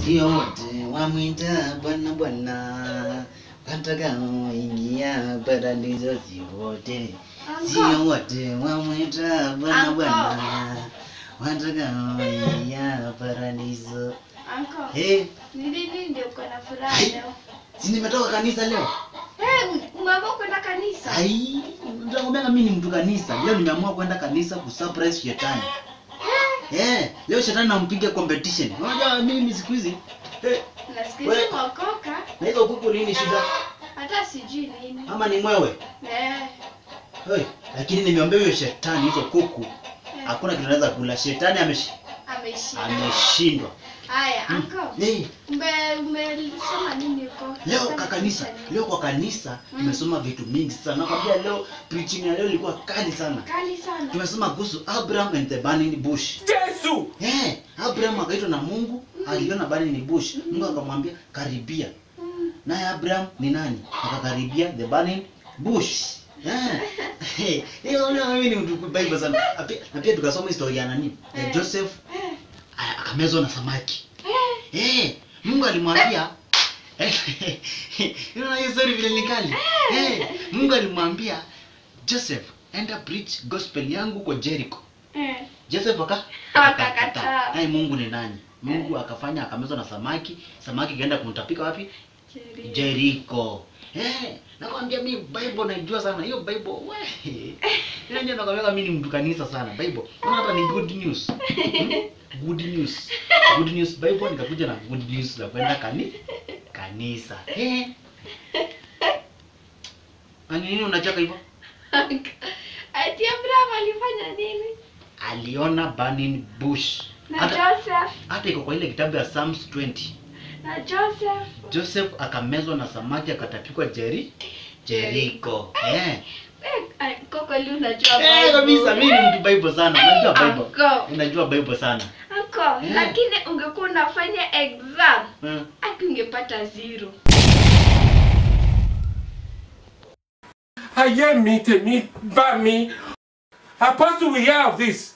Sio wote wamwita bwana bwana, watakaoingia paradiso sio wote. Sio wote wamwita bwana bwana, watakaoingia paradiso. Nini ndio uko na furaha leo? Si nimetoka kanisa leo. Umeamua kwenda kanisa? Nitakwambia mimi ni mtu kanisa. Leo nimeamua kwenda kanisa kusurprise shetani. Leo shetani nampiga competition. Unajua mimi siku hizi Nasikia umeokoka. na hizo kuku nini shida? Hata sijui nini. Ama ni mwewe? Lakini nimeambia huyo shetani hizo kuku hakuna kitu anaweza kula. Shetani ameshindwa. Haya, uncle. Umesoma nini huko? Leo kwa kanisa tumesoma vitu mingi sana. Nakwambia leo preaching ya leo ilikuwa kali sana. Tumesoma kuhusu Abraham and the burning bush. Yesu! Abraham akaitwa na Mungu, aliona burning bush. Mungu akamwambia karibia. Naye Abraham ni nani? Akakaribia the burning bush. Mimi ni mtu Bible sana. Na pia tukasoma historia ya nani? Ya Joseph akamezwa na samaki. Mungu alimwambia unaona hiyo story vile nikali. Mungu alimwambia Joseph, enda preach gospel yangu kwa Jericho. Joseph akakataa. Mungu ni nani? Mungu akafanya akamezwa na samaki. Samaki kaenda kumtapika wapi? Jericho. Nakwambia mimi Bible naijua sana. Hiyo Bible ndio nakwambia mimi ni mtu kanisa sana. Bible hata ni good news. Good news. Good news Bible nikakuja na good news la kwenda kanisa. Nini unacheka hivyo? Ati Abraham alifanya nini? Aliona burning bush. Na Joseph. Hata iko kwa ile kitabu ya Psalms 20. Na Joseph akamezwa na samaki akatapikwa Jericho. Koko leo unajua Bible. Kabisa mimi ni mtu Bible sana. Unajua Bible. Unajua Bible sana. Lakini ungekuwa unafanya exam, ungepata 0. Aye, me, Bami. Apostle, we hear of this.